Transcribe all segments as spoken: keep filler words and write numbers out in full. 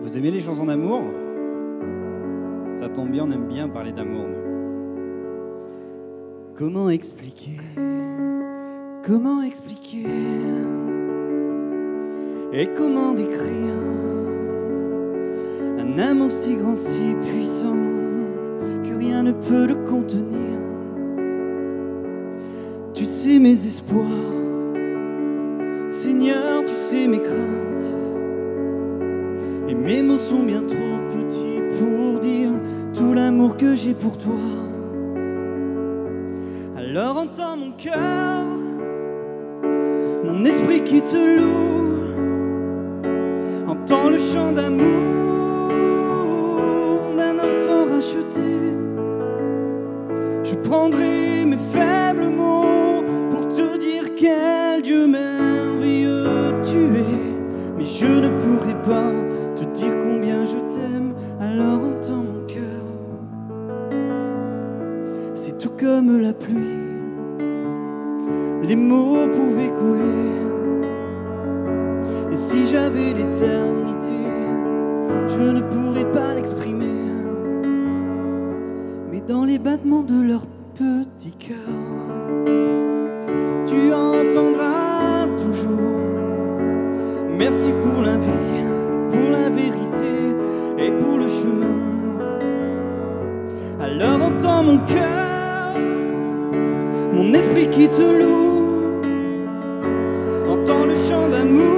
Vous aimez les chansons d'amour? Ça tombe bien, on aime bien parler d'amour, nous. Comment expliquer? Comment expliquer? Et comment décrire un amour si grand, si puissant que rien ne peut le contenir? Tu sais mes espoirs, Seigneur, tu sais mes craintes. Et mes mots sont bien trop petits pour dire tout l'amour que j'ai pour toi. Alors entends mon cœur, mon esprit qui te loue. Entends le chant d'amour d'un enfant racheté. Je prendrai mes faibles mots pour te dire quel Dieu merveilleux tu es. Mais je ne pourrai pas te dire combien je t'aime, alors entends mon cœur. C'est tout comme la pluie, les mots pouvaient couler. Et si j'avais l'éternité, je ne pourrais pas l'exprimer. Mais dans les battements de leur petit cœur, tu entendras toujours. Merci pour la vie, pour la vérité et pour le chemin. Alors entends mon cœur, mon esprit qui te loue. Entends le chant d'amour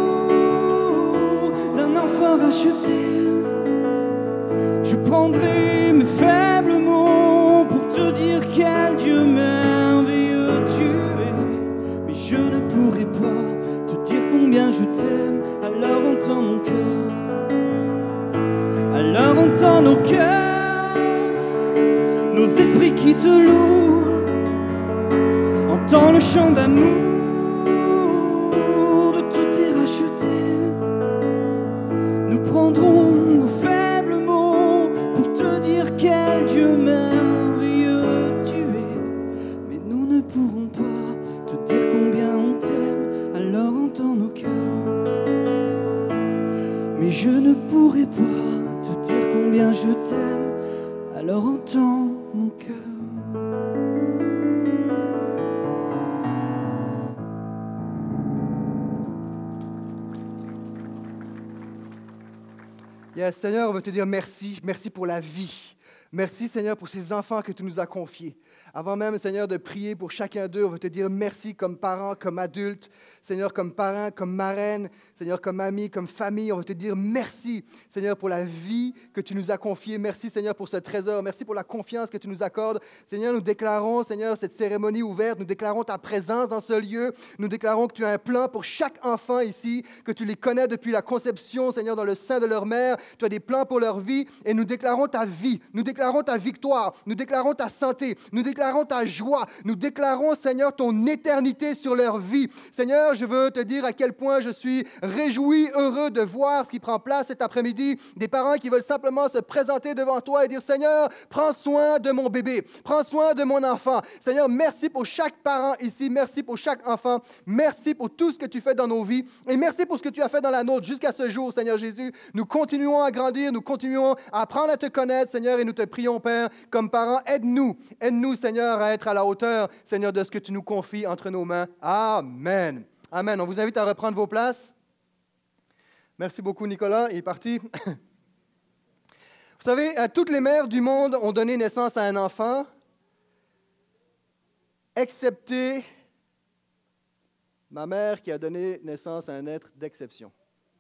d'un enfant racheté. Je prendrai mes faibles mots pour te dire quel Dieu merveilleux tu es. Mais je ne pourrai pas te dire combien je t'aime, alors entends mon cœur. Alors entends nos cœurs, nos esprits qui te louent. Entends le chant d'amour de tout est racheté. Nous prendrons nos faibles mots pour te dire quel Dieu merveilleux tu es. Mais nous ne pourrons pas te dire combien on t'aime, alors entends nos cœurs. Mais je ne pourrai pas te dire combien je t'aime, alors entends mon cœur. Yes, Seigneur, on veut te dire merci. Merci pour la vie. Merci, Seigneur, pour ces enfants que tu nous as confiés. Avant même, Seigneur, de prier pour chacun d'eux, on veut te dire merci comme parents, comme adultes, Seigneur, comme parents, comme marraines, Seigneur, comme amis, comme famille. On veut te dire merci, Seigneur, pour la vie que tu nous as confiée. Merci, Seigneur, pour ce trésor. Merci pour la confiance que tu nous accordes. Seigneur, nous déclarons, Seigneur, cette cérémonie ouverte. Nous déclarons ta présence dans ce lieu. Nous déclarons que tu as un plan pour chaque enfant ici, que tu les connais depuis la conception, Seigneur, dans le sein de leur mère. Tu as des plans pour leur vie et nous déclarons ta vie. Nous déclarons ta victoire. Nous déclarons ta santé. Nous déclarons déclarons ta joie. Nous déclarons, Seigneur, ton éternité sur leur vie. Seigneur, je veux te dire à quel point je suis réjoui, heureux de voir ce qui prend place cet après-midi. Des parents qui veulent simplement se présenter devant toi et dire, Seigneur, prends soin de mon bébé. Prends soin de mon enfant. Seigneur, merci pour chaque parent ici. Merci pour chaque enfant. Merci pour tout ce que tu fais dans nos vies. Et merci pour ce que tu as fait dans la nôtre jusqu'à ce jour, Seigneur Jésus. Nous continuons à grandir. Nous continuons à apprendre à te connaître, Seigneur, et nous te prions, Père, comme parents, aide-nous. Aide-nous, Seigneur, à être à la hauteur, Seigneur, de ce que tu nous confies entre nos mains. Amen. Amen. On vous invite à reprendre vos places. Merci beaucoup, Nicolas. Il est parti. Vous savez, toutes les mères du monde ont donné naissance à un enfant, excepté ma mère qui a donné naissance à un être d'exception.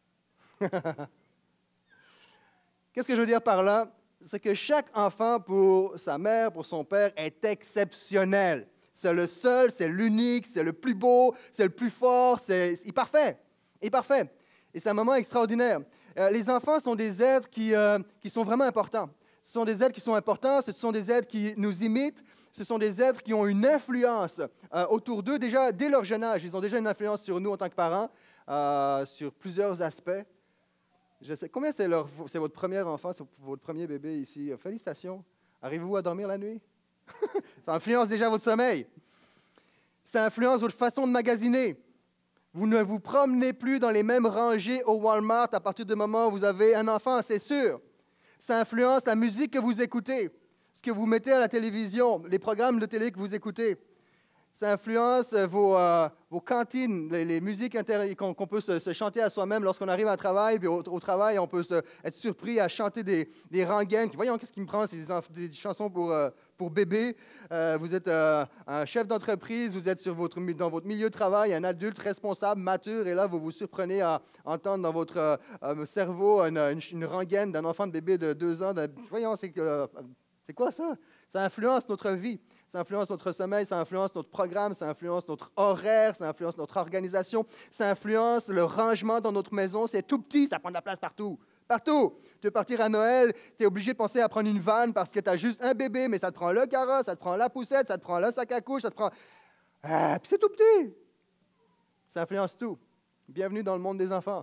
Qu'est-ce que je veux dire par là? C'est que chaque enfant, pour sa mère, pour son père, est exceptionnel. C'est le seul, c'est l'unique, c'est le plus beau, c'est le plus fort, c'est il est parfait. Il est parfait. Et c'est un moment extraordinaire. Euh, les enfants sont des êtres qui, euh, qui sont vraiment importants. Ce sont des êtres qui sont importants, ce sont des êtres qui nous imitent, ce sont des êtres qui ont une influence euh, autour d'eux, déjà dès leur jeune âge. Ils ont déjà une influence sur nous en tant que parents, euh, sur plusieurs aspects. Je sais, combien c'est, leur, c'est votre premier enfant, c'est votre premier bébé ici? Félicitations. Arrivez-vous à dormir la nuit? Ça influence déjà votre sommeil. Ça influence votre façon de magasiner. Vous ne vous promenez plus dans les mêmes rangées au Walmart à partir du moment où vous avez un enfant, c'est sûr. Ça influence la musique que vous écoutez, ce que vous mettez à la télévision, les programmes de télé que vous écoutez. Ça influence vos, euh, vos cantines, les, les musiques inter- qu'on, qu'on peut se, se chanter à soi-même lorsqu'on arrive à travail. Puis au, au travail, on peut se, être surpris à chanter des, des rengaines. Puis voyons, qu'est-ce qui me prend? C'est des, enf- des chansons pour, euh, pour bébés. Euh, vous êtes euh, un chef d'entreprise, vous êtes sur votre, dans votre milieu de travail, un adulte responsable, mature, et là, vous vous surprenez à entendre dans votre euh, cerveau une, une, une rengaine d'un enfant de bébé de deux ans. De, voyons, c'est, euh, c'est quoi ça? Ça influence notre vie. Ça influence notre sommeil, ça influence notre programme, ça influence notre horaire, ça influence notre organisation, ça influence le rangement dans notre maison. C'est tout petit, ça prend de la place partout. Partout. Tu veux partir à Noël, tu es obligé de penser à prendre une vanne parce que tu as juste un bébé, mais ça te prend le carrosse, ça te prend la poussette, ça te prend le sac à couche, ça te prend... Ah, puis c'est tout petit. Ça influence tout. Bienvenue dans le monde des enfants.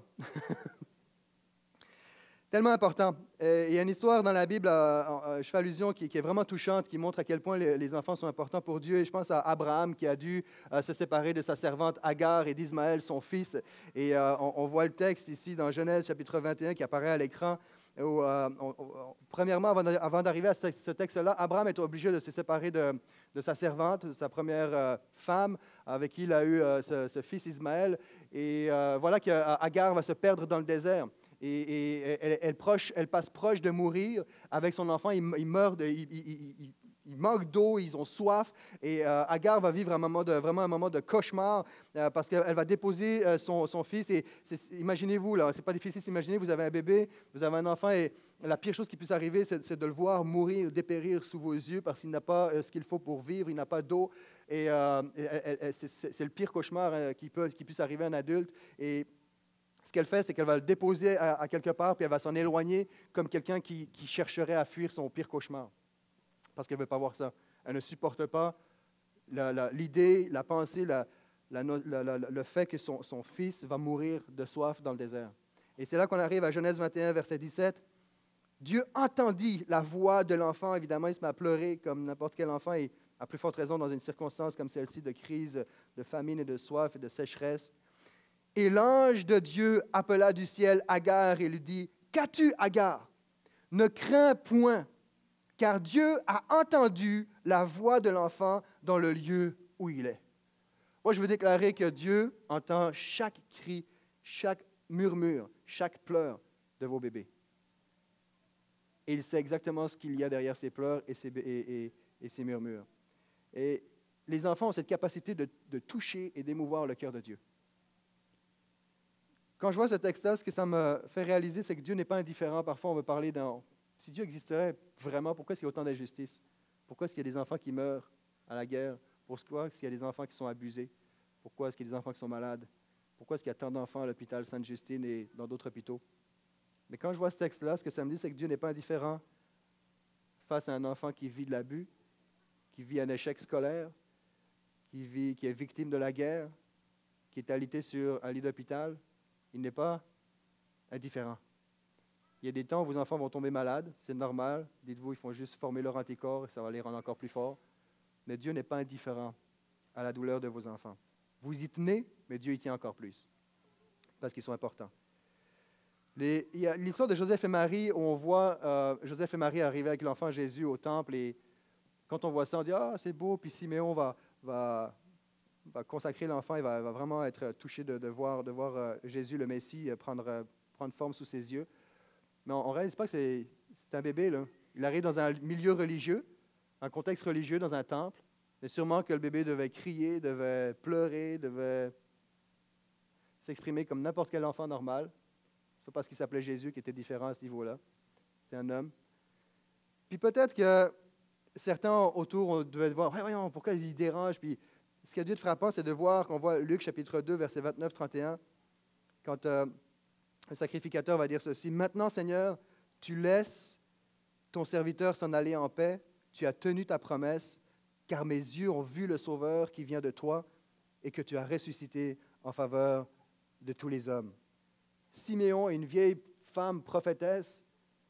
Tellement important. Euh, il y a une histoire dans la Bible, euh, euh, je fais allusion, qui, qui est vraiment touchante, qui montre à quel point les, les enfants sont importants pour Dieu. Et je pense à Abraham qui a dû euh, se séparer de sa servante Agar et d'Ismaël, son fils. Et euh, on, on voit le texte ici dans Genèse chapitre vingt et un qui apparaît à l'écran. Où, euh, on, on, premièrement, avant, avant d'arriver à ce, ce texte-là, Abraham est obligé de se séparer de, de sa servante, de sa première euh, femme, avec qui il a eu euh, ce, ce fils Ismaël. Et euh, voilà qu'Agar va se perdre dans le désert. Et, et elle, elle, proche, elle passe proche de mourir avec son enfant. Il, il meurt, de, il, il, il, il manque d'eau, ils ont soif. Et euh, Agar va vivre un moment de, vraiment un moment de cauchemar euh, parce qu'elle va déposer euh, son, son fils. Et imaginez-vous, là, c'est pas difficile d'imaginer, vous avez un bébé, vous avez un enfant et la pire chose qui puisse arriver, c'est, c'est de le voir mourir, dépérir sous vos yeux parce qu'il n'a pas euh, ce qu'il faut pour vivre, il n'a pas d'eau. Et euh, elle, elle, c'est, c'est le pire cauchemar euh, qui, peut, qui puisse arriver à un adulte. Et ce qu'elle fait, c'est qu'elle va le déposer à, à quelque part, puis elle va s'en éloigner comme quelqu'un qui, qui chercherait à fuir son pire cauchemar. Parce qu'elle ne veut pas voir ça. Elle ne supporte pas la, la, l'idée, la pensée, la, la, la, le fait que son, son fils va mourir de soif dans le désert. Et c'est là qu'on arrive à Genèse vingt et un, verset dix-sept. Dieu entendit la voix de l'enfant. Évidemment, il se met à pleurer comme n'importe quel enfant, et à plus forte raison dans une circonstance comme celle-ci de crise, de famine et de soif et de sécheresse. Et l'ange de Dieu appela du ciel Agar et lui dit, « Qu'as-tu, Agar? Ne crains point, car Dieu a entendu la voix de l'enfant dans le lieu où il est. » Moi, je veux déclarer que Dieu entend chaque cri, chaque murmure, chaque pleur de vos bébés. Et il sait exactement ce qu'il y a derrière ces pleurs et ces, et, et, et ces murmures. Et les enfants ont cette capacité de, de toucher et d'émouvoir le cœur de Dieu. Quand je vois ce texte-là, ce que ça me fait réaliser, c'est que Dieu n'est pas indifférent. Parfois, on veut parler d'un... Si Dieu existerait vraiment, pourquoi est-ce qu'il y a autant d'injustice? Pourquoi est-ce qu'il y a des enfants qui meurent à la guerre? Pourquoi est-ce qu'il y a des enfants qui sont abusés? Pourquoi est-ce qu'il y a des enfants qui sont malades? Pourquoi est-ce qu'il y a tant d'enfants à l'hôpital Sainte-Justine et dans d'autres hôpitaux? Mais quand je vois ce texte-là, ce que ça me dit, c'est que Dieu n'est pas indifférent face à un enfant qui vit de l'abus, qui vit un échec scolaire, qui, vit, qui est victime de la guerre, qui est alité sur un lit d'hôpital. Il n'est pas indifférent. Il y a des temps où vos enfants vont tomber malades, c'est normal. Dites-vous, ils font juste former leur anticorps et ça va les rendre encore plus forts. Mais Dieu n'est pas indifférent à la douleur de vos enfants. Vous y tenez, mais Dieu y tient encore plus, parce qu'ils sont importants. Les, il y a l'histoire de Joseph et Marie, où on voit euh, Joseph et Marie arriver avec l'enfant Jésus au temple, et quand on voit ça, on dit « Ah, c'est beau », puis Siméon va... va va consacrer l'enfant, il va, va vraiment être touché de, de voir, de voir euh, Jésus, le Messie, euh, prendre, euh, prendre forme sous ses yeux. Mais on ne réalise pas que c'est, c'est un bébé, là. Il arrive dans un milieu religieux, un contexte religieux, dans un temple, mais sûrement que le bébé devait crier, devait pleurer, devait s'exprimer comme n'importe quel enfant normal. C'est pas parce qu'il s'appelait Jésus qu'il était différent à ce niveau-là. C'est un homme. Puis peut-être que certains autour devaient voir, hey, voyons, pourquoi il dérange, puis ce qui a dû être frappant, c'est de voir qu'on voit Luc chapitre deux, versets vingt-neuf trente et un, quand euh, le sacrificateur va dire ceci, « Maintenant, Seigneur, tu laisses ton serviteur s'en aller en paix, tu as tenu ta promesse, car mes yeux ont vu le Sauveur qui vient de toi et que tu as ressuscité en faveur de tous les hommes. » Siméon, une vieille femme prophétesse,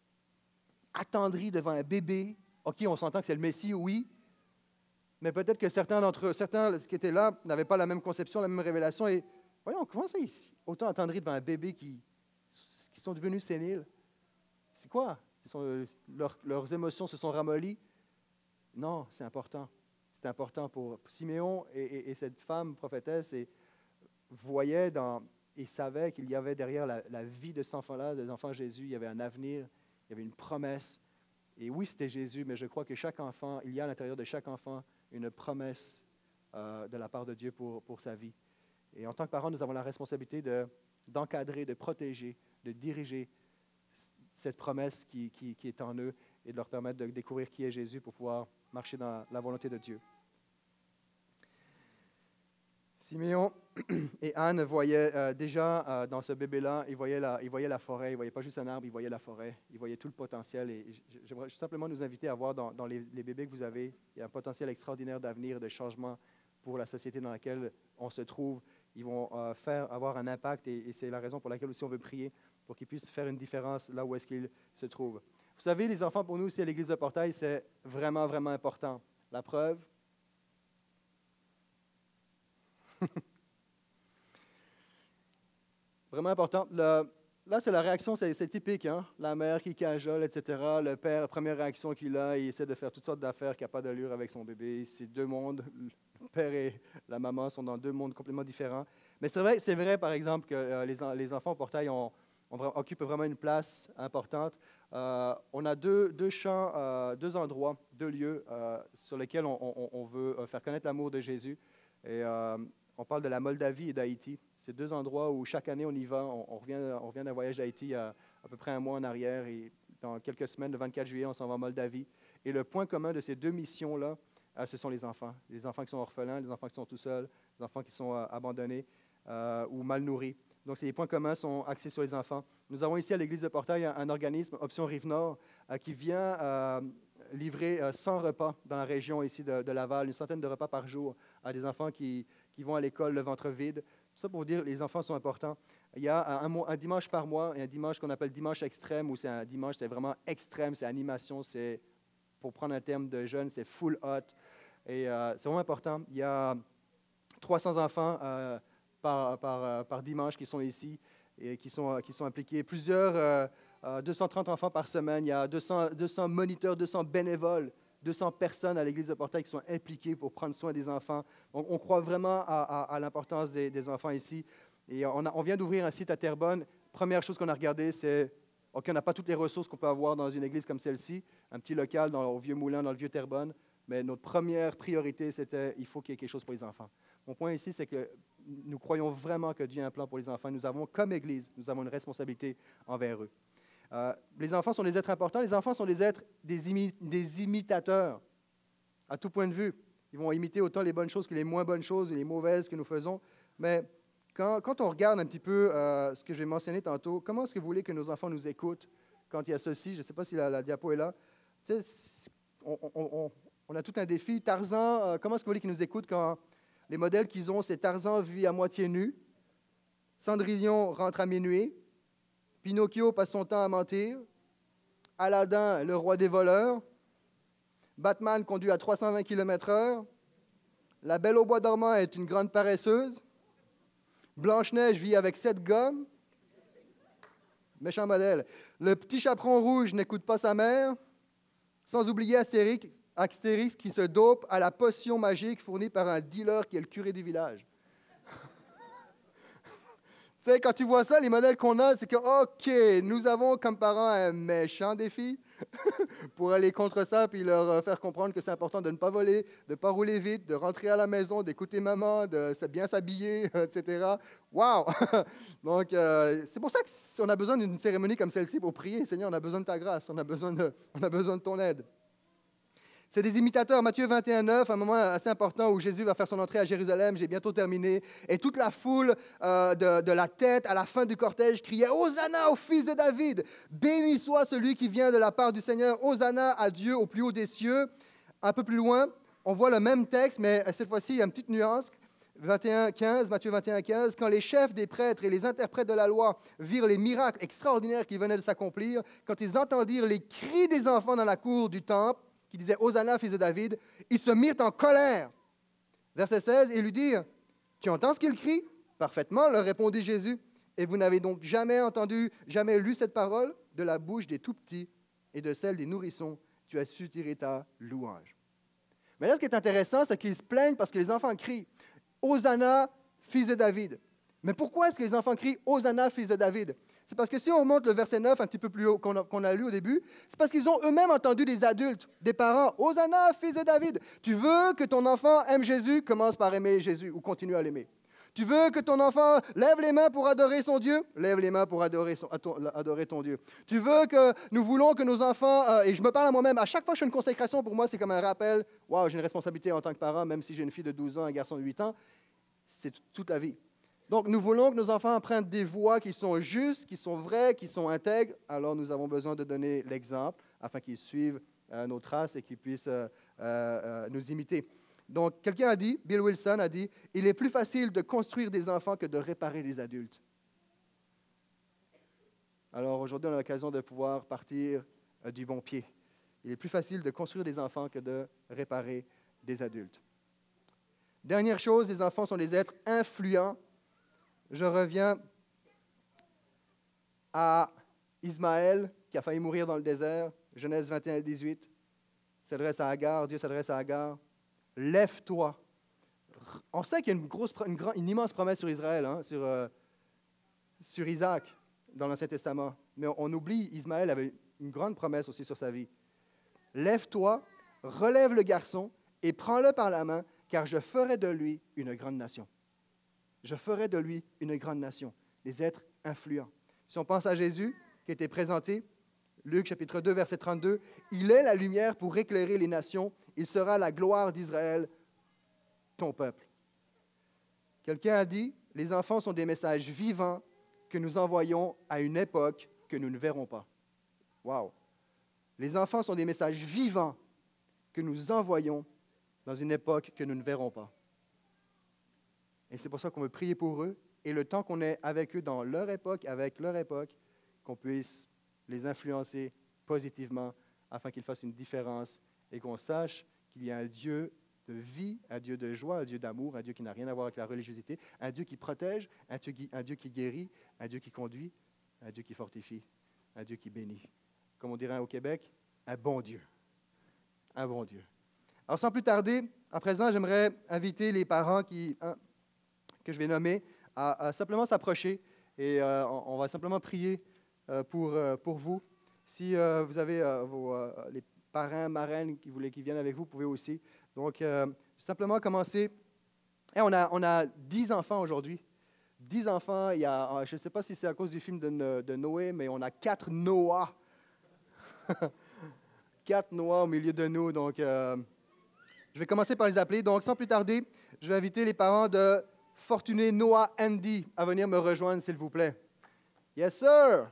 attendrie devant un bébé. OK, on s'entend que c'est le Messie, oui, mais peut-être que certains d'entre eux, certains qui étaient là, n'avaient pas la même conception, la même révélation. Et voyons, comment ça, ici? Autant attendrir devant un bébé qui, qui sont devenus séniles. C'est quoi? Ils sont, euh, leur, leurs émotions se sont ramollies? Non, c'est important. C'est important pour Siméon et, et, et cette femme prophétesse et voyait dans, et savait qu'il y avait derrière la, la vie de cet enfant-là, de l'enfant Jésus, il y avait un avenir, il y avait une promesse. Et oui, c'était Jésus, mais je crois que chaque enfant, il y a à l'intérieur de chaque enfant une promesse euh, de la part de Dieu pour, pour sa vie. Et en tant que parents, nous avons la responsabilité de, d'encadrer, de protéger, de diriger cette promesse qui, qui, qui est en eux et de leur permettre de découvrir qui est Jésus pour pouvoir marcher dans la volonté de Dieu. Siméon et Anne voyaient euh, déjà euh, dans ce bébé-là, ils voyaient, la, ils voyaient la forêt, ils ne voyaient pas juste un arbre, ils voyaient la forêt, ils voyaient tout le potentiel. Et j'aimerais simplement nous inviter à voir dans, dans les, les bébés que vous avez, il y a un potentiel extraordinaire d'avenir, de changement pour la société dans laquelle on se trouve. Ils vont euh, faire, avoir un impact et, et c'est la raison pour laquelle aussi on veut prier, pour qu'ils puissent faire une différence là où est-ce qu'ils se trouvent. Vous savez, les enfants, pour nous aussi à l'Église de Portail, c'est vraiment, vraiment important. La preuve, vraiment important. Le, là, c'est la réaction, c'est, c'est typique. Hein? La mère qui cajole, et cetera. Le père, la première réaction qu'il a, il essaie de faire toutes sortes d'affaires qui n'ont pas d'allure avec son bébé. C'est deux mondes. Le père et la maman sont dans deux mondes complètement différents. Mais c'est vrai, c'est vrai par exemple, que euh, les, les enfants au portail ont, ont, occupent vraiment une place importante. Euh, on a deux, deux champs, euh, deux endroits, deux lieux euh, sur lesquels on, on, on veut faire connaître l'amour de Jésus. Et euh, on parle de la Moldavie et d'Haïti. C'est deux endroits où chaque année on y va. On, on revient, on revient d'un voyage d'Haïti à, à peu près un mois en arrière. Et dans quelques semaines, le vingt-quatre juillet, on s'en va en Moldavie. Et le point commun de ces deux missions-là, euh, ce sont les enfants. Les enfants qui sont orphelins, les enfants qui sont tout seuls, les enfants qui sont euh, abandonnés euh, ou mal nourris. Donc, ces points communs sont axés sur les enfants. Nous avons ici à l'Église de Portail un, un organisme, Option Rive-Nord, euh, qui vient euh, livrer euh, cent repas dans la région ici de, de Laval, une centaine de repas par jour à des enfants qui, qui vont à l'école le ventre vide. Tout ça pour vous dire, les enfants sont importants. Il y a un, un dimanche par mois, et un dimanche qu'on appelle dimanche extrême, où c'est un dimanche, c'est vraiment extrême, c'est animation, c'est, pour prendre un terme de jeunes, c'est full hot. Et euh, c'est vraiment important. Il y a trois cents enfants euh, par, par, par dimanche qui sont ici et qui sont, qui sont impliqués. Plusieurs, euh, euh, deux cent trente enfants par semaine. Il y a deux cents, deux cents moniteurs, deux cents bénévoles, deux cents personnes à l'Église de Portail qui sont impliquées pour prendre soin des enfants. Donc, on croit vraiment à, à, à l'importance des, des enfants ici. Et on, a, on vient d'ouvrir un site à Terrebonne. Première chose qu'on a regardé, c'est OK, on n'a pas toutes les ressources qu'on peut avoir dans une église comme celle-ci, un petit local dans, au Vieux-Moulin, dans le Vieux-Terrebonne. Mais notre première priorité, c'était il faut qu'il y ait quelque chose pour les enfants. Mon point ici, c'est que nous croyons vraiment que Dieu a un plan pour les enfants. Nous avons, comme Église, nous avons une responsabilité envers eux. Euh, les enfants sont des êtres importants. Les enfants sont des êtres, des, imi- des imitateurs, à tout point de vue. Ils vont imiter autant les bonnes choses que les moins bonnes choses et les mauvaises que nous faisons. Mais quand, quand on regarde un petit peu euh, ce que j'ai mentionné tantôt, comment est-ce que vous voulez que nos enfants nous écoutent quand il y a ceci? Je ne sais pas si la, la diapo est là. Tu sais, on, on, on, on a tout un défi. Tarzan, euh, comment est-ce que vous voulez qu'ils nous écoutent quand les modèles qu'ils ont, c'est Tarzan vit à moitié nu, Cendrillon rentre à minuit, Pinocchio passe son temps à mentir, Aladdin, le roi des voleurs, Batman conduit à trois cent vingt kilomètres heure, La Belle au bois dormant est une grande paresseuse, Blanche-Neige vit avec sept gommes, méchant modèle, le petit chaperon rouge n'écoute pas sa mère, sans oublier Astérix, Astérix qui se dope à la potion magique fournie par un dealer qui est le curé du village. Tu sais, quand tu vois ça, les modèles qu'on a, c'est que, OK, nous avons comme parents un méchant défi pour aller contre ça, puis leur faire comprendre que c'est important de ne pas voler, de ne pas rouler vite, de rentrer à la maison, d'écouter maman, de bien s'habiller, et cetera. Wow! Donc, euh, c'est pour ça qu'on a besoin d'une cérémonie comme celle-ci pour prier. Seigneur, on a besoin de ta grâce, on a besoin de, on a besoin de ton aide. C'est des imitateurs. Matthieu vingt et un, neuf, un moment assez important où Jésus va faire son entrée à Jérusalem. J'ai bientôt terminé. Et toute la foule euh, de, de la tête à la fin du cortège criait « Hosanna au fils de David! Béni soit celui qui vient de la part du Seigneur! Hosanna à Dieu au plus haut des cieux! » Un peu plus loin, on voit le même texte, mais cette fois-ci, il y a une petite nuance. vingt et un, quinze, Matthieu vingt et un, quinze, quand les chefs des prêtres et les interprètes de la loi virent les miracles extraordinaires qui venaient de s'accomplir, quand ils entendirent les cris des enfants dans la cour du temple, qui disait « Hosanna, fils de David », ils se mirent en colère. Verset seize, et lui dirent « Tu entends ce qu'il crie » Parfaitement, leur répondit Jésus. Et vous n'avez donc jamais entendu, jamais lu cette parole de la bouche des tout-petits et de celle des nourrissons. Tu as su tirer ta louange. Mais là, ce qui est intéressant, c'est qu'ils se plaignent parce que les enfants crient « Hosanna, fils de David ». Mais pourquoi est-ce que les enfants crient « Hosanna, fils de David » ? C'est parce que si on remonte le verset neuf un petit peu plus haut qu'on a, qu'on a lu au début, c'est parce qu'ils ont eux-mêmes entendu des adultes, des parents « Hosanna, fils de David ». Tu veux que ton enfant aime Jésus, commence par aimer Jésus ou continue à l'aimer. Tu veux que ton enfant lève les mains pour adorer son Dieu? Lève les mains pour adorer, son, adorer ton Dieu. Tu veux que nous voulons que nos enfants, euh, et je me parle à moi-même, à chaque fois que je fais une consécration, pour moi, c'est comme un rappel. Waouh, j'ai une responsabilité en tant que parent, même si j'ai une fille de douze ans, un garçon de huit ans. C'est toute la vie. Donc, nous voulons que nos enfants empruntent des voies qui sont justes, qui sont vraies, qui sont intègres. Alors, nous avons besoin de donner l'exemple afin qu'ils suivent euh, nos traces et qu'ils puissent euh, euh, nous imiter. Donc, quelqu'un a dit, Bill Wilson a dit, « Il est plus facile de construire des enfants que de réparer des adultes. » Alors, aujourd'hui, on a l'occasion de pouvoir partir euh, du bon pied. Il est plus facile de construire des enfants que de réparer des adultes. Dernière chose, les enfants sont des êtres influents. Je reviens à Ismaël, qui a failli mourir dans le désert, Genèse vingt et un, dix-huit. Il s'adresse à Agar, Dieu s'adresse à Agar. Lève-toi. On sait qu'il y a une, grosse, une, grande, une immense promesse sur Israël, hein, sur, euh, sur Isaac, dans l'Ancien Testament. Mais on, on oublie, Ismaël avait une grande promesse aussi sur sa vie. Lève-toi, relève le garçon et prends-le par la main, car je ferai de lui une grande nation. Je ferai de lui une grande nation. Les êtres influents. Si on pense à Jésus, qui a été présenté, Luc chapitre deux, verset trente-deux, « Il est la lumière pour éclairer les nations. Il sera la gloire d'Israël, ton peuple. » Quelqu'un a dit, « Les enfants sont des messages vivants que nous envoyons à une époque que nous ne verrons pas. » Wow! Les enfants sont des messages vivants que nous envoyons dans une époque que nous ne verrons pas. Et c'est pour ça qu'on veut prier pour eux, et le temps qu'on est avec eux dans leur époque, avec leur époque, qu'on puisse les influencer positivement afin qu'ils fassent une différence et qu'on sache qu'il y a un Dieu de vie, un Dieu de joie, un Dieu d'amour, un Dieu qui n'a rien à voir avec la religiosité, un Dieu qui protège, un Dieu qui, un Dieu qui guérit, un Dieu qui conduit, un Dieu qui fortifie, un Dieu qui bénit. Comme on dirait au Québec, un bon Dieu. Un bon Dieu. Alors, sans plus tarder, à présent, j'aimerais inviter les parents qui, hein, que je vais nommer à, à simplement s'approcher et euh, on, on va simplement prier euh, pour, euh, pour vous. Si euh, vous avez euh, vos, euh, les parrains, marraines qui voulaient qu'ils viennent avec vous, vous pouvez aussi. Donc, euh, simplement commencer. Et on a, on a dix enfants aujourd'hui. Dix enfants. Il y a, je ne sais pas si c'est à cause du film de, de Noé, mais on a quatre Noah. Quatre Noah au milieu de nous. Donc, euh, je vais commencer par les appeler. Donc, sans plus tarder, je vais inviter les parents de Fortuné Noah Andy à venir me rejoindre, s'il vous plaît. Yes, sir!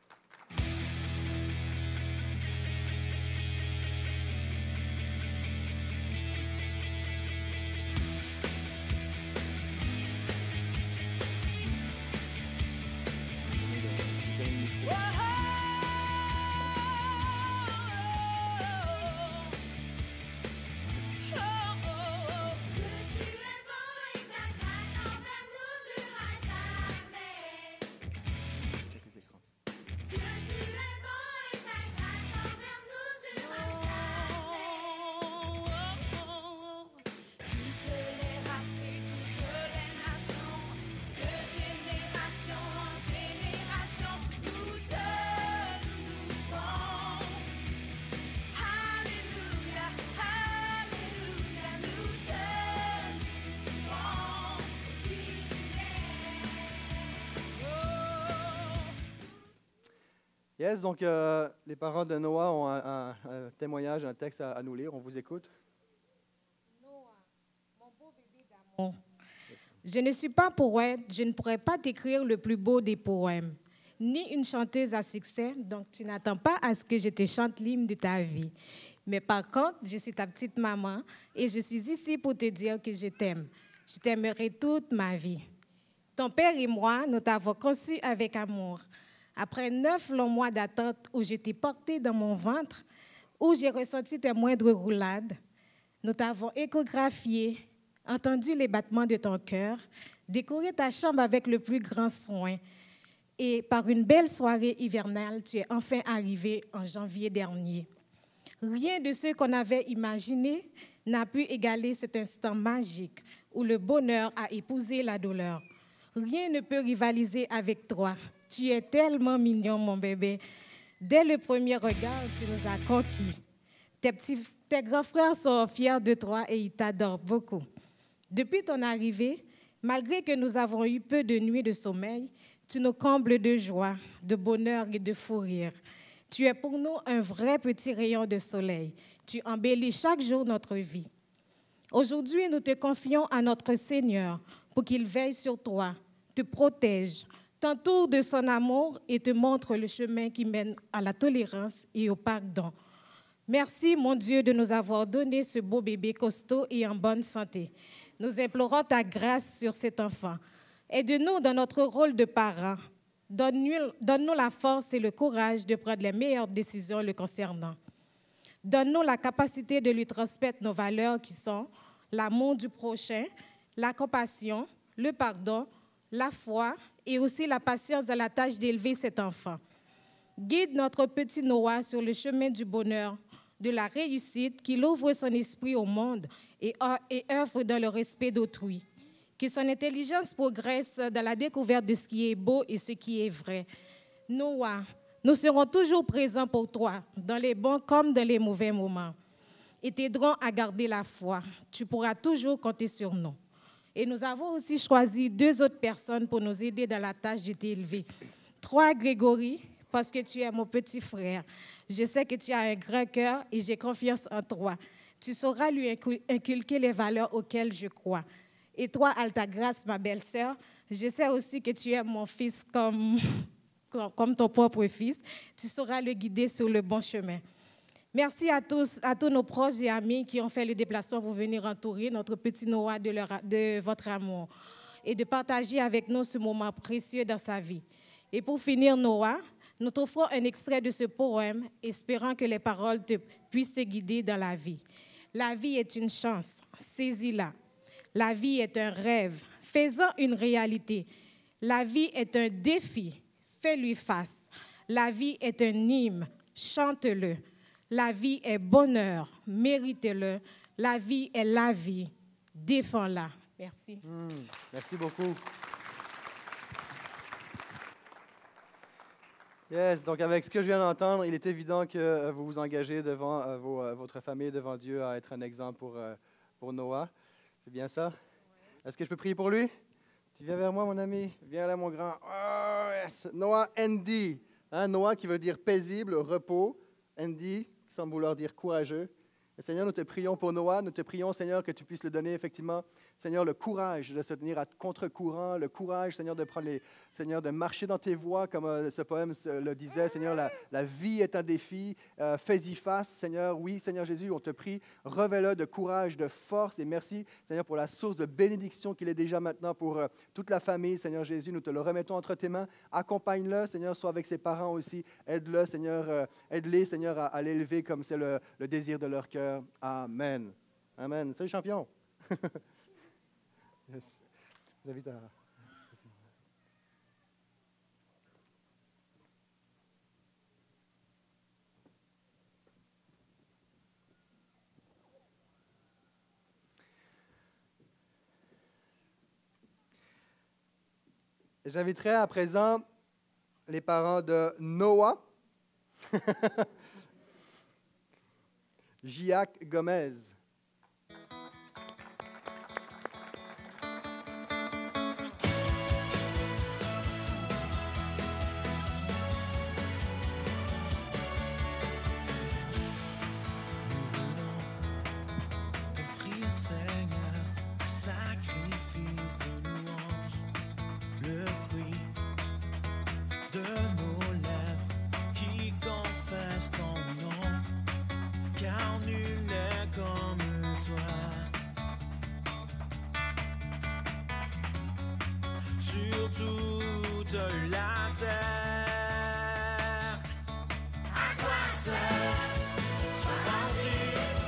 Yes, donc euh, les parents de Noah ont un, un, un témoignage, un texte à, à nous lire. On vous écoute. Noah, mon beau bébé d'amour. Je ne suis pas poète, je ne pourrais pas t'écrire le plus beau des poèmes, ni une chanteuse à succès, donc tu n'attends pas à ce que je te chante l'hymne de ta vie. Mais par contre, je suis ta petite maman et je suis ici pour te dire que je t'aime. Je t'aimerai toute ma vie. Ton père et moi, nous t'avons conçu avec amour. Après neuf longs mois d'attente où je t'ai porté dans mon ventre, où j'ai ressenti tes moindres roulades, nous t'avons échographié, entendu les battements de ton cœur, décoré ta chambre avec le plus grand soin. Et par une belle soirée hivernale, tu es enfin arrivé en janvier dernier. Rien de ce qu'on avait imaginé n'a pu égaler cet instant magique où le bonheur a épousé la douleur. Rien ne peut rivaliser avec toi. Tu es tellement mignon, mon bébé. Dès le premier regard, tu nous as conquis. Tes, petits, tes grands frères sont fiers de toi et ils t'adorent beaucoup. Depuis ton arrivée, malgré que nous avons eu peu de nuits de sommeil, tu nous combles de joie, de bonheur et de fou rire. Tu es pour nous un vrai petit rayon de soleil. Tu embellis chaque jour notre vie. Aujourd'hui, nous te confions à notre Seigneur pour qu'il veille sur toi, te protège, t'entoure de son amour et te montre le chemin qui mène à la tolérance et au pardon. Merci, mon Dieu, de nous avoir donné ce beau bébé costaud et en bonne santé. Nous implorons ta grâce sur cet enfant. Aide-nous dans notre rôle de parents. Donne-nous, donne-nous la force et le courage de prendre les meilleures décisions le concernant. Donne-nous la capacité de lui transmettre nos valeurs qui sont l'amour du prochain, la compassion, le pardon, la foi et aussi la patience dans la tâche d'élever cet enfant. Guide notre petit Noah sur le chemin du bonheur, de la réussite, qu'il ouvre son esprit au monde et, et œuvre dans le respect d'autrui. Que son intelligence progresse dans la découverte de ce qui est beau et ce qui est vrai. Noah, nous serons toujours présents pour toi, dans les bons comme dans les mauvais moments, et t'aiderons à garder la foi. Tu pourras toujours compter sur nous. Et nous avons aussi choisi deux autres personnes pour nous aider dans la tâche de t'élever. Trois, Grégory, parce que tu es mon petit frère. Je sais que tu as un grand cœur et j'ai confiance en toi. Tu sauras lui inculquer les valeurs auxquelles je crois. Et toi, Altagrace, ma belle-sœur, je sais aussi que tu aimes mon fils comme, comme ton propre fils. Tu sauras le guider sur le bon chemin. Merci à tous, à tous nos proches et amis qui ont fait le déplacement pour venir entourer notre petit Noah de, leur, de votre amour et de partager avec nous ce moment précieux dans sa vie. Et pour finir, Noah, nous t'offrons un extrait de ce poème, espérant que les paroles te, puissent te guider dans la vie. La vie est une chance, saisis-la. La vie est un rêve, fais-en une réalité. La vie est un défi, fais-lui face. La vie est un hymne, chante-le. La vie est bonheur, méritez-le. La vie est la vie, défends-la. Merci. Mmh, merci beaucoup. Yes, donc avec ce que je viens d'entendre, il est évident que vous vous engagez devant euh, vos, euh, votre famille, devant Dieu, à être un exemple pour, euh, pour Noah. C'est bien ça? Oui. Est-ce que je peux prier pour lui? Tu viens vers moi, mon ami? Viens là, mon grand. Oh, yes. Noah Andy. Hein, Noah qui veut dire paisible, repos. Andy qui semble vouloir dire courageux. Et Seigneur, nous te prions pour Noah. Nous te prions, Seigneur, que tu puisses lui donner effectivement, Seigneur, le courage de se tenir à contre-courant, le courage, Seigneur, de prendre les, Seigneur, de marcher dans tes voies, comme euh, ce poème le disait. Seigneur, la, la vie est un défi. Euh, fais-y face, Seigneur. Oui, Seigneur Jésus, on te prie. Revêt-le de courage, de force. Et merci, Seigneur, pour la source de bénédiction qu'il est déjà maintenant pour euh, toute la famille. Seigneur Jésus, nous te le remettons entre tes mains. Accompagne-le, Seigneur, sois avec ses parents aussi. Aide-le, Seigneur. Euh, aide-les, Seigneur, à, à l'élever comme c'est le, le désir de leur cœur. Amen. Amen. Salut, champion. Yes. Vous invite à... J'inviterai à présent les parents de Noah. Giac Gomez. Sur toute la terre, à toi seul soit rendu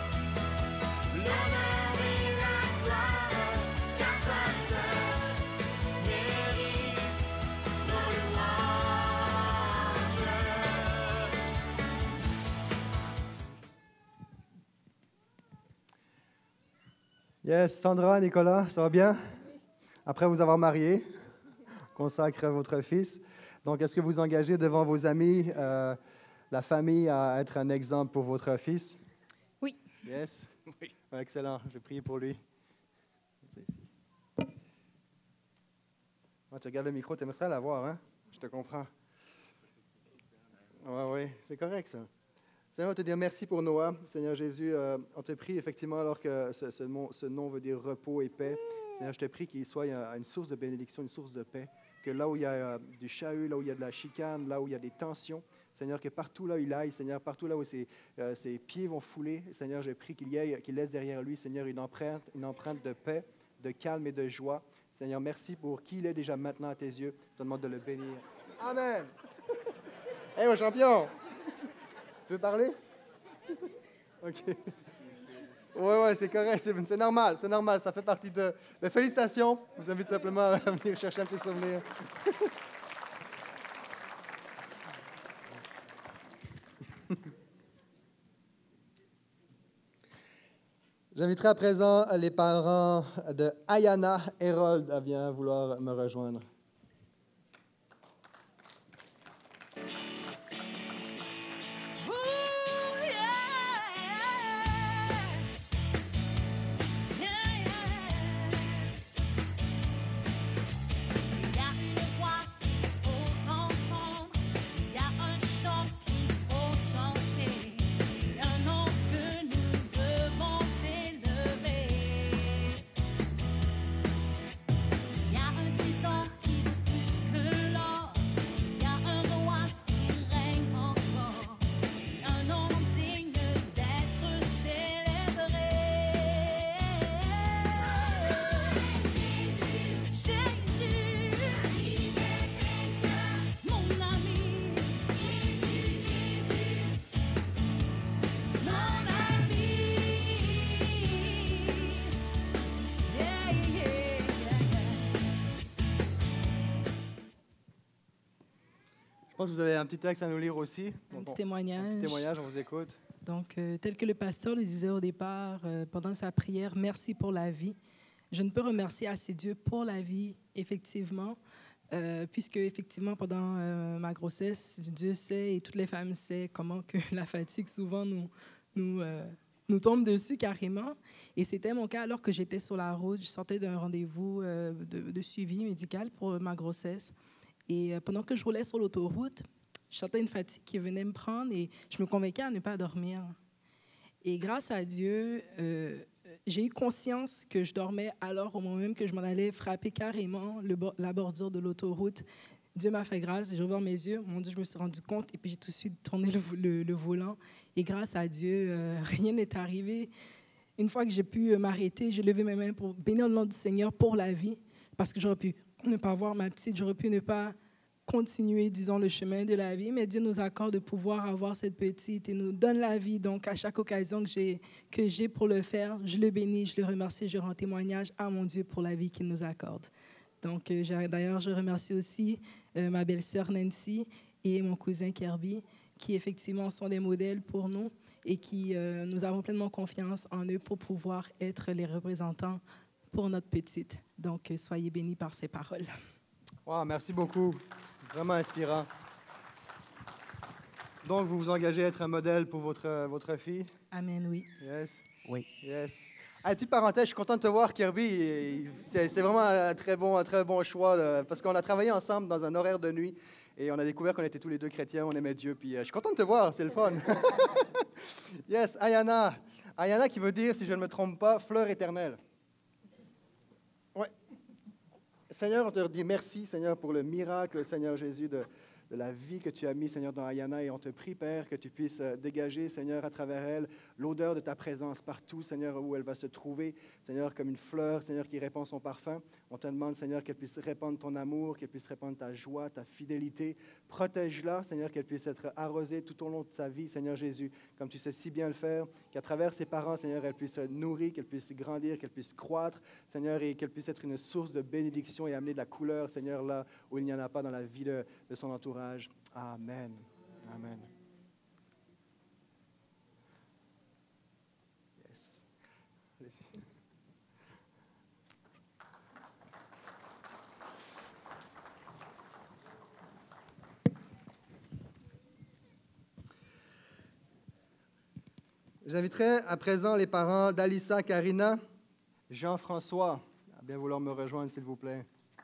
l'honneur et la gloire, qu'à toi seul Yes, Sandra, Nicolas, ça va bien? Après vous avoir marié, consacre votre fils. Donc, est-ce que vous engagez devant vos amis, euh, la famille, à être un exemple pour votre fils? Oui. Yes? Oui. Excellent, je vais prier pour lui. C'est ici. Ah, tu regardes le micro, tu aimerais l'avoir, hein? Je te comprends. Oui, oui, c'est correct, ça. Seigneur, on te dit merci pour Noah. Seigneur Jésus, euh, on te prie effectivement, alors que ce, ce, nom, ce nom veut dire repos et paix. Seigneur, je te prie qu'il soit une source de bénédiction, une source de paix. Que là où il y a euh, du chahut, là où il y a de la chicane, là où il y a des tensions, Seigneur, que partout là où il aille, Seigneur, partout là où ses, euh, ses pieds vont fouler, Seigneur, je prie qu'il y ait, qu'il laisse derrière lui, Seigneur, une empreinte, une empreinte de paix, de calme et de joie. Seigneur, merci pour qui il est déjà maintenant à tes yeux. Je te demande de le bénir. Amen. Hé, hey, mon champion! Tu veux parler? OK. Oui, oui, c'est correct, c'est, c'est normal, c'est normal, ça fait partie de... Mais félicitations, je vous invite simplement à venir chercher un petit souvenir. J'inviterai à présent les parents de Ayana Herold à bien vouloir me rejoindre. Je pense que vous avez un petit texte à nous lire aussi. Un Donc, petit on, témoignage. Un petit témoignage, on vous écoute. Donc, euh, tel que le pasteur le disait au départ, euh, pendant sa prière, merci pour la vie. Je ne peux remercier assez Dieu pour la vie, effectivement, euh, puisque, effectivement, pendant euh, ma grossesse, Dieu sait et toutes les femmes savent comment que la fatigue, souvent, nous, nous, euh, nous tombe dessus carrément. Et c'était mon cas alors que j'étais sur la route. Je sortais d'un rendez-vous euh, de, de suivi médical pour ma grossesse. Et euh, pendant que je roulais sur l'autoroute, je sentais une fatigue qui venait me prendre et je me convainquais à ne pas dormir. Et grâce à Dieu, euh, j'ai eu conscience que je dormais alors au moment même que je m'en allais frapper carrément le, la bordure de l'autoroute. Dieu m'a fait grâce, j'ai ouvert mes yeux, mon Dieu, je me suis rendu compte et puis j'ai tout de suite tourné le, le, le volant. Et grâce à Dieu, euh, rien n'est arrivé. Une fois que j'ai pu m'arrêter, j'ai levé mes mains pour bénir le nom du Seigneur pour la vie, parce que j'aurais pu ne pas voir ma petite, j'aurais pu ne pas continuer, disons, le chemin de la vie, mais Dieu nous accorde de pouvoir avoir cette petite et nous donne la vie. Donc, à chaque occasion que j'ai, que j'ai pour le faire, je le bénis, je le remercie, je rends témoignage à mon Dieu pour la vie qu'il nous accorde. Donc, euh, j'ai, d'ailleurs, je remercie aussi euh, ma belle-sœur Nancy et mon cousin Kirby, qui effectivement sont des modèles pour nous et qui, euh, nous avons pleinement confiance en eux pour pouvoir être les représentants pour notre petite. Donc, euh, soyez bénis par ces paroles. Wow, merci beaucoup. Vraiment inspirant. Donc, vous vous engagez à être un modèle pour votre, votre fille? Amen, oui. Yes? Oui. Yes. Ah, petite parenthèse, je suis content de te voir, Kirby. C'est, c'est vraiment un très bon, un très bon choix, là, parce qu'on a travaillé ensemble dans un horaire de nuit et on a découvert qu'on était tous les deux chrétiens, on aimait Dieu. Puis, euh, je suis content de te voir, c'est le fun. Yes, Ayana. Ayana qui veut dire, si je ne me trompe pas, fleur éternelle. Ouais. Seigneur, on te dit merci, Seigneur, pour le miracle, Seigneur Jésus, de, de la vie que tu as mis, Seigneur, dans Ayana. Et on te prie, Père, que tu puisses dégager, Seigneur, à travers elle, l'odeur de ta présence partout, Seigneur, où elle va se trouver, Seigneur, comme une fleur, Seigneur, qui répand son parfum. On te demande, Seigneur, qu'elle puisse répandre ton amour, qu'elle puisse répandre ta joie, ta fidélité. Protège-la, Seigneur, qu'elle puisse être arrosée tout au long de sa vie, Seigneur Jésus, comme tu sais si bien le faire, qu'à travers ses parents, Seigneur, elle puisse nourrir, qu'elle puisse grandir, qu'elle puisse croître, Seigneur, et qu'elle puisse être une source de bénédiction et amener de la couleur, Seigneur, là où il n'y en a pas dans la vie de, de son entourage. Amen. Amen. Yes. J'inviterai à présent les parents d'Alissa, Karina, Jean-François, à bien vouloir me rejoindre, s'il vous plaît.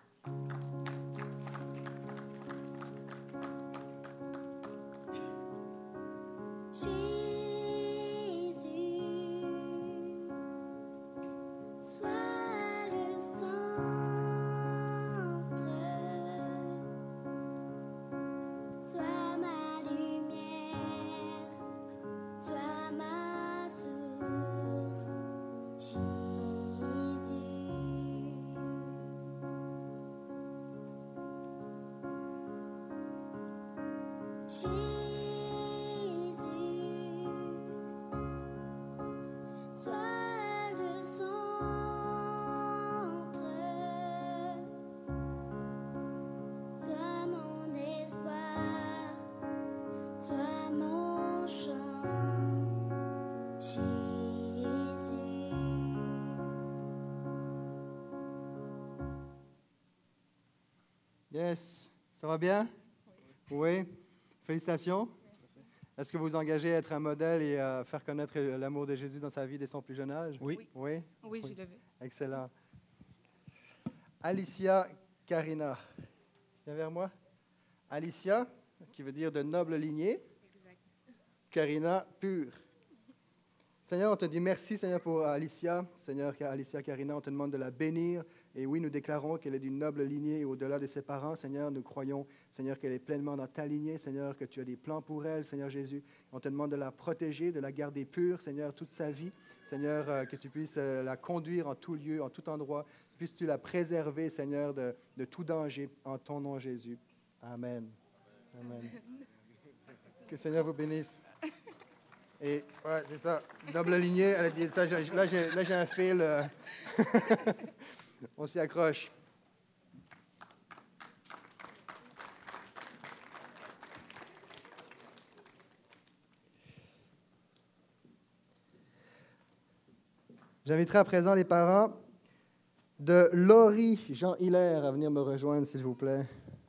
Yes. Ça va bien? Oui. Oui. Félicitations. Est-ce que vous vous engagez à être un modèle et à faire connaître l'amour de Jésus dans sa vie dès son plus jeune âge? Oui. Oui? Oui, je le veux. Excellent. Alicia Karina. Viens vers moi. Alicia, qui veut dire de noble lignée. Exact. Karina, pure. Seigneur, on te dit merci, Seigneur, pour Alicia. Seigneur, Alicia Karina, on te demande de la bénir. Et oui, nous déclarons qu'elle est d'une noble lignée et au-delà de ses parents. Seigneur, nous croyons, Seigneur, qu'elle est pleinement dans ta lignée. Seigneur, que tu as des plans pour elle, Seigneur Jésus. On te demande de la protéger, de la garder pure, Seigneur, toute sa vie. Seigneur, euh, que tu puisses euh, la conduire en tout lieu, en tout endroit. Puisses-tu la préserver, Seigneur, de, de tout danger, en ton nom, Jésus. Amen. Amen. Que le Seigneur vous bénisse. Et, ouais, c'est ça. Noble lignée, elle a dit ça. Là, j'ai, là, j'ai un fil. Euh... On s'y accroche. J'inviterai à présent les parents de Laurie Jean-Hilaire à venir me rejoindre, s'il vous plaît.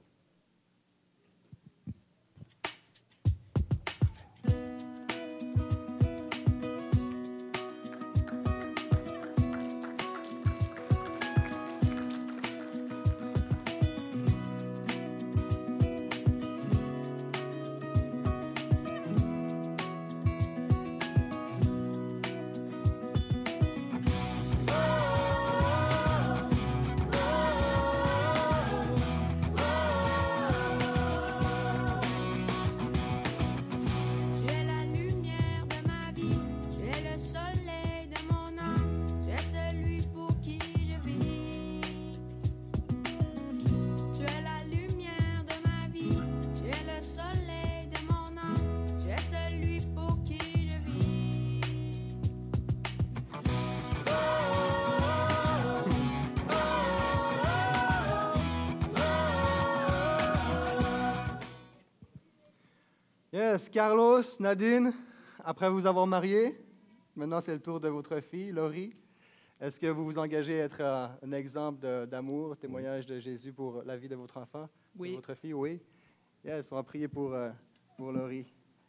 Yes, Carlos, Nadine, après vous avoir marié, maintenant c'est le tour de votre fille, Laurie. Est-ce que vous vous engagez à être euh, un exemple de, d'amour, témoignage de Jésus pour la vie de votre enfant, Oui. de votre fille? Oui. Yes, on va prier pour, euh, pour Laurie.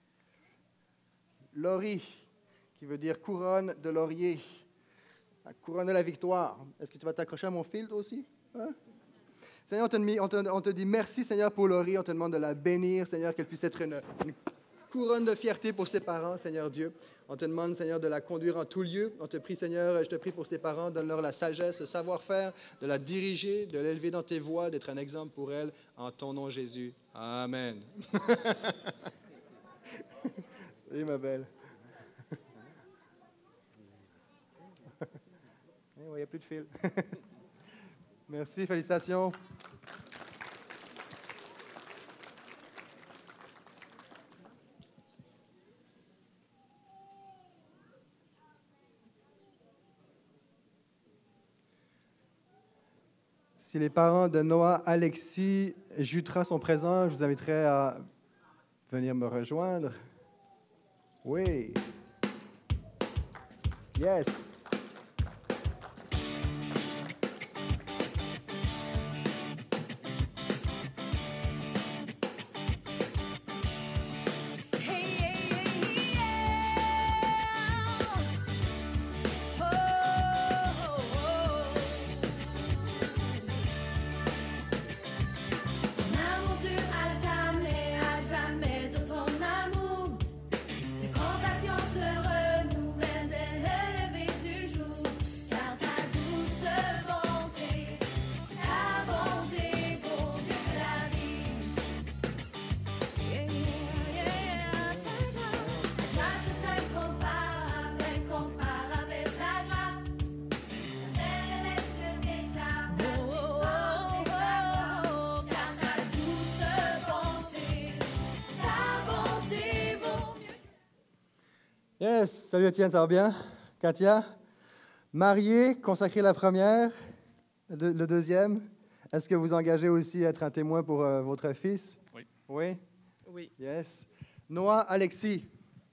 Laurie, qui veut dire couronne de laurier, la couronne de la victoire. Est-ce que tu vas t'accrocher à mon fil, toi aussi? Hein? Seigneur, on te, on, te, on te dit merci, Seigneur, pour Laurie. On te demande de la bénir, Seigneur, qu'elle puisse être une, une couronne de fierté pour ses parents, Seigneur Dieu. On te demande, Seigneur, de la conduire en tout lieu. On te prie, Seigneur, je te prie pour ses parents. Donne-leur la sagesse, le savoir-faire, de la diriger, de l'élever dans tes voies, d'être un exemple pour elle. En ton nom, Jésus. Amen. Oui, ma belle. Il n'y a plus de fil. Merci, félicitations. Si les parents de Noah, Alexis et Jutra sont présents, je vous inviterai à venir me rejoindre. Oui. Yes. Hey, hey, hey, yeah. Yes, salut Étienne, ça va bien? Katia? Marié, consacré la première, le, deux- le deuxième. Est-ce que vous engagez aussi à être un témoin pour euh, votre fils? Oui. Oui? Oui. Yes. Noah, Alexis.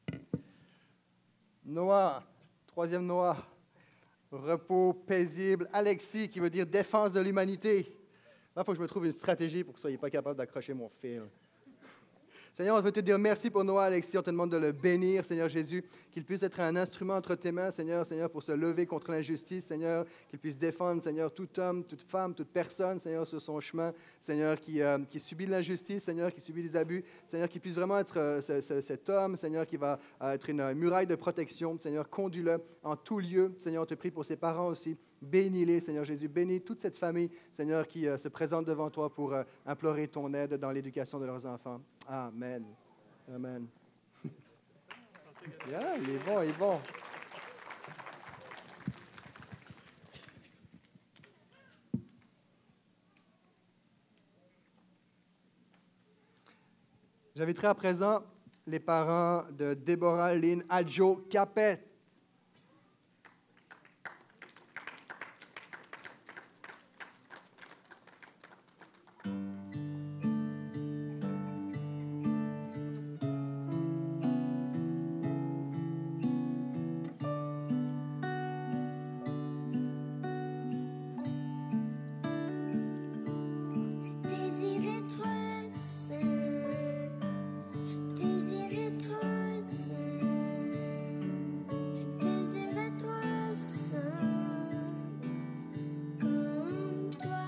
Noah, troisième Noah. Repos paisible. Alexis, qui veut dire défense de l'humanité. Là, il faut que je me trouve une stratégie pour que vous ne soyez pas capable d'accrocher mon fil. Seigneur, on veut te dire merci pour Noah, Alexis. On te demande de le bénir, Seigneur Jésus, qu'il puisse être un instrument entre tes mains, Seigneur, Seigneur, pour se lever contre l'injustice, Seigneur, qu'il puisse défendre, Seigneur, tout homme, toute femme, toute personne, Seigneur, sur son chemin, Seigneur, qui, euh, qui subit de l'injustice, Seigneur, qui subit des abus, Seigneur, qu'il puisse vraiment être euh, ce- ce- cet homme, Seigneur, qui va euh, être une muraille de protection, Seigneur, conduis-le en tout lieu, Seigneur, on te prie pour ses parents aussi. Bénis-les, Seigneur Jésus. Bénis toute cette famille, Seigneur, qui euh, se présente devant toi pour euh, implorer ton aide dans l'éducation de leurs enfants. Amen. Amen. Yeah, il est bon, il est bon. J'inviterai à présent les parents de Déborah Lynn Adjo Capet. Désire être saint, je désire être saint, je désire être saint comme toi.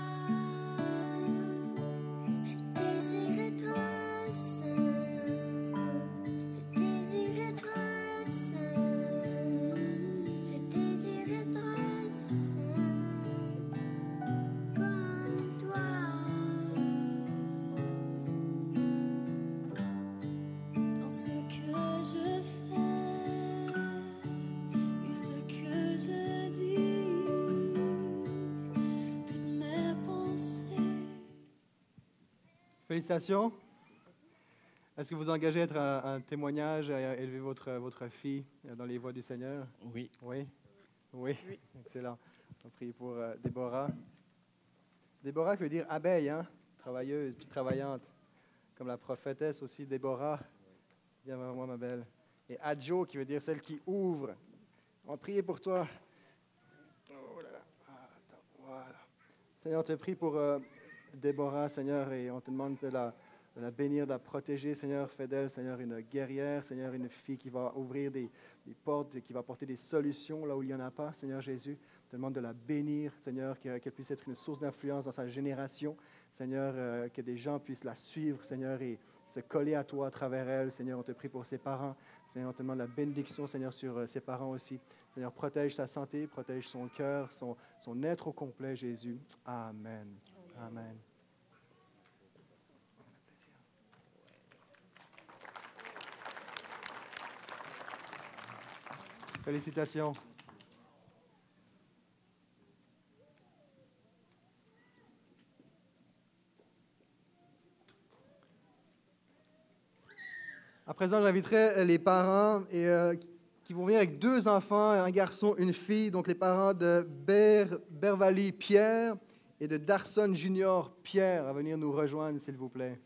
Je désire être saint, je désire être saint, je désire être saint comme toi. Dans ce que je fais et ce que je dis, toutes mes pensées. Félicitations. Est-ce que vous engagez à être un, un témoignage, à élever votre, votre fille dans les voies du Seigneur? Oui. Oui. Oui. Excellent. On prie pour euh, Déborah. Déborah qui veut dire abeille, hein? Travailleuse, puis travaillante. Comme la prophétesse aussi, Déborah. Viens vers moi, ma belle. Et Adjo qui veut dire celle qui ouvre. On va prier pour toi. Oh là là. Ah, attends, voilà. Seigneur, on te prie pour euh, Déborah, Seigneur, et on te demande de la, de la bénir, de la protéger, Seigneur. Fais d'elle, Seigneur, une guerrière, Seigneur, une fille qui va ouvrir des, des portes, qui va apporter des solutions là où il n'y en a pas, Seigneur Jésus. On te demande de la bénir, Seigneur, que- qu'elle puisse être une source d'influence dans sa génération. Seigneur, euh, que des gens puissent la suivre, Seigneur, et se coller à toi à travers elle. Seigneur, on te prie pour ses parents. Seigneur, on te demande la bénédiction, Seigneur, sur euh, ses parents aussi. Seigneur, protège sa santé, protège son cœur, son, son être au complet, Jésus. Amen. Amen. Félicitations. À présent, j'inviterai les parents et, euh, qui vont venir avec deux enfants, un garçon, une fille. Donc, les parents de Ber, Bervali Pierre et de Darson Junior Pierre à venir nous rejoindre, s'il vous plaît.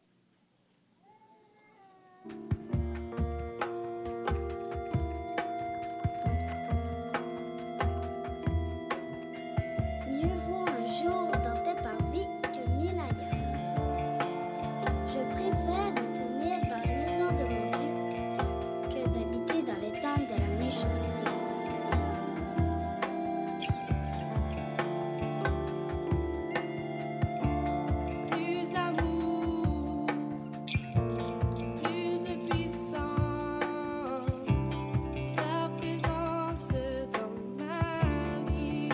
Mieux vaut un jour dans tes parvis que mille ailleurs. Je préfère me tenir dans la maison de mon Dieu que d'habiter dans les tentes de la méchanceté. Plus d'amour, plus de puissance, ta présence dans ma vie.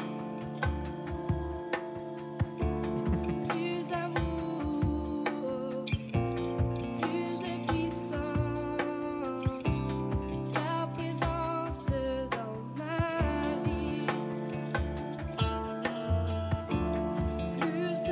Plus d'amour, plus de puissance, ta présence dans ma vie. Plus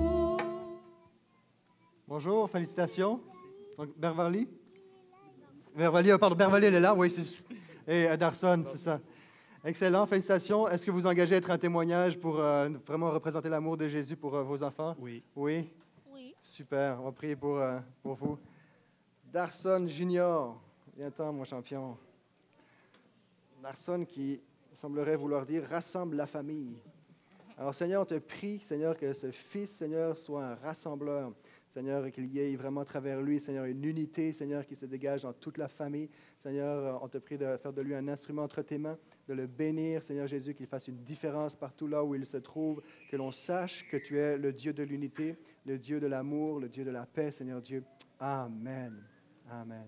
d'amour. Bonjour, félicitations. Donc, Bervali. Bervali, pardon, Bervali, elle est là, oui, c'est... Et euh, Darson, c'est ça. Excellent, félicitations. Est-ce que vous engagez à être un témoignage pour euh, vraiment représenter l'amour de Jésus pour euh, vos enfants? Oui. Oui? Oui. Super, on va prier pour, euh, pour vous. Darson Junior, viens-t'en, mon champion. Darson qui semblerait vouloir dire « rassemble la famille ». Alors, Seigneur, on te prie, Seigneur, que ce fils, Seigneur, soit un rassembleur. Seigneur, qu'il y ait vraiment à travers lui, Seigneur, une unité, Seigneur, qui se dégage dans toute la famille. Seigneur, on te prie de faire de lui un instrument entre tes mains, de le bénir, Seigneur Jésus, qu'il fasse une différence partout là où il se trouve, que l'on sache que tu es le Dieu de l'unité, le Dieu de l'amour, le Dieu de la paix, Seigneur Dieu. Amen. Amen.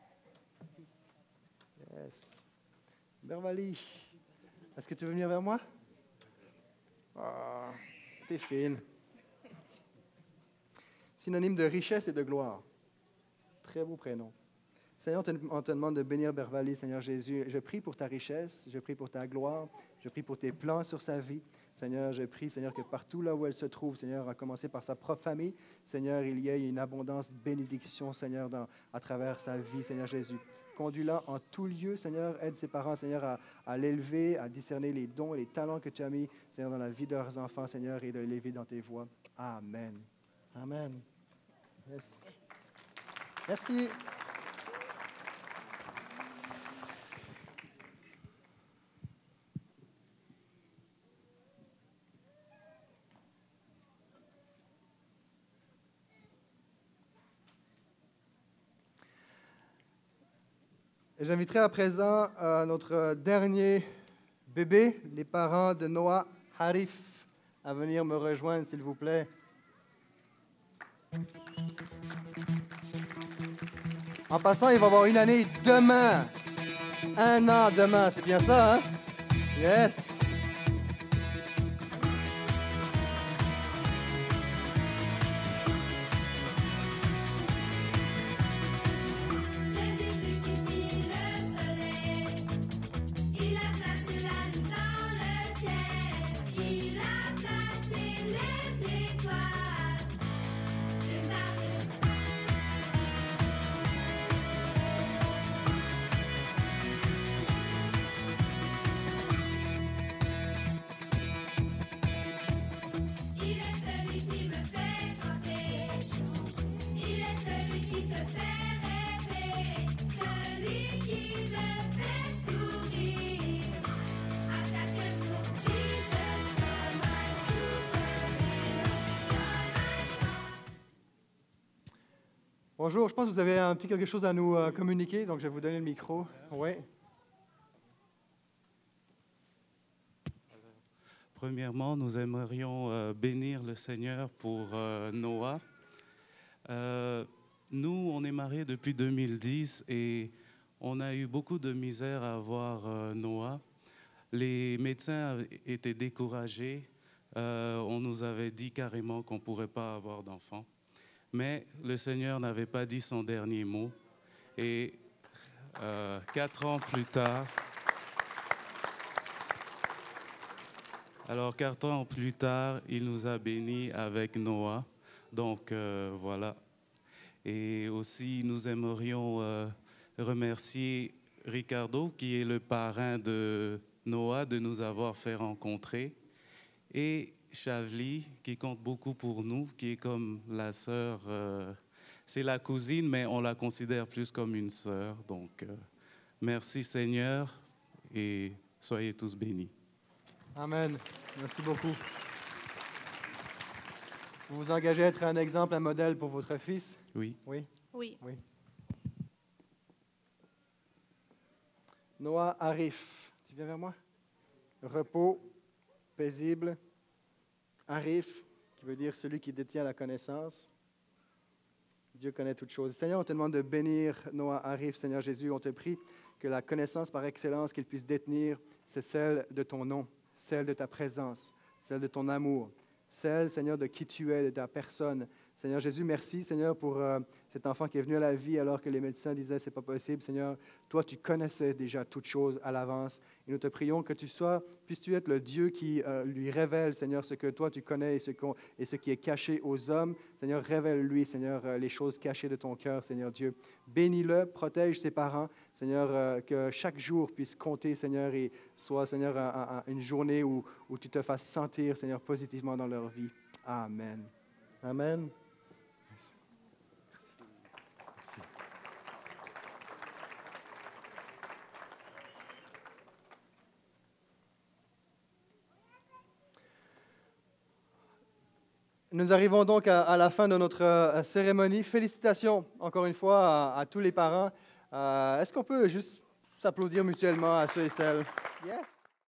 Yes. Bervali, est-ce que tu veux venir vers moi? Ah, t'es fine. Synonyme de richesse et de gloire. Très beau prénom. Seigneur, on te demande de bénir Bervali, Seigneur Jésus. Je prie pour ta richesse, je prie pour ta gloire, je prie pour tes plans sur sa vie. Seigneur, je prie, Seigneur, que partout là où elle se trouve, Seigneur, à commencer par sa propre famille, Seigneur, il y ait une abondance de bénédiction, Seigneur, dans, à travers sa vie, Seigneur Jésus. Conduis-la en tout lieu, Seigneur. Aide ses parents, Seigneur, à, à l'élever, à discerner les dons et les talents que tu as mis, Seigneur, dans la vie de leurs enfants, Seigneur, et de l'élever dans tes voies. Amen. Amen. Yes. Merci. Et j'inviterai à présent euh, notre dernier bébé, les parents de Noah Harif, à venir me rejoindre, s'il vous plaît. En passant, il va avoir une année demain. Un an demain, c'est bien ça, hein? Yes! Bonjour, je pense que vous avez un petit quelque chose à nous euh, communiquer, donc je vais vous donner le micro. Oui. Premièrement, nous aimerions euh, bénir le Seigneur pour euh, Noah. Euh, nous, on est mariés depuis deux mille dix et on a eu beaucoup de misère à avoir euh, Noah. Les médecins étaient découragés. Euh, on nous avait dit carrément qu'on ne pourrait pas avoir d'enfant. Mais le Seigneur n'avait pas dit son dernier mot. Et euh, quatre ans plus tard, alors quatre ans plus tard, il nous a bénis avec Noah. Donc euh, voilà. Et aussi, nous aimerions euh, remercier Ricardo, qui est le parrain de Noah, de nous avoir fait rencontrer. Et Chavli, qui compte beaucoup pour nous, qui est comme la sœur, euh, c'est la cousine, mais on la considère plus comme une sœur. Donc, euh, merci Seigneur et soyez tous bénis. Amen. Merci beaucoup. Vous vous engagez à être un exemple, un modèle pour votre fils? Oui. Oui? Oui. Oui. Noah Harif, tu viens vers moi? Repos, paisible. Harif, qui veut dire celui qui détient la connaissance. Dieu connaît toutes choses. Seigneur, on te demande de bénir Noah Harif, Seigneur Jésus. On te prie que la connaissance par excellence qu'il puisse détenir, c'est celle de ton nom, celle de ta présence, celle de ton amour, celle, Seigneur, de qui tu es, de ta personne. Seigneur Jésus, merci, Seigneur, pour euh, cet enfant qui est venu à la vie alors que les médecins disaient c'est pas possible. Seigneur, toi, tu connaissais déjà toutes choses à l'avance. Et nous te prions que tu sois, puisses-tu être le Dieu qui euh, lui révèle, Seigneur, ce que toi tu connais et ce, qu'on, et ce qui est caché aux hommes. Seigneur, révèle-lui, Seigneur, euh, les choses cachées de ton cœur, Seigneur Dieu. Bénis-le, protège ses parents. Seigneur, euh, que chaque jour puisse compter, Seigneur, et soit, Seigneur, un, un, une journée où, où tu te fasses sentir, Seigneur, positivement dans leur vie. Amen. Amen. Nous arrivons donc à, à la fin de notre euh, cérémonie. Félicitations encore une fois à, à tous les parents. Euh, est-ce qu'on peut juste s'applaudir mutuellement à ceux et celles? Yes.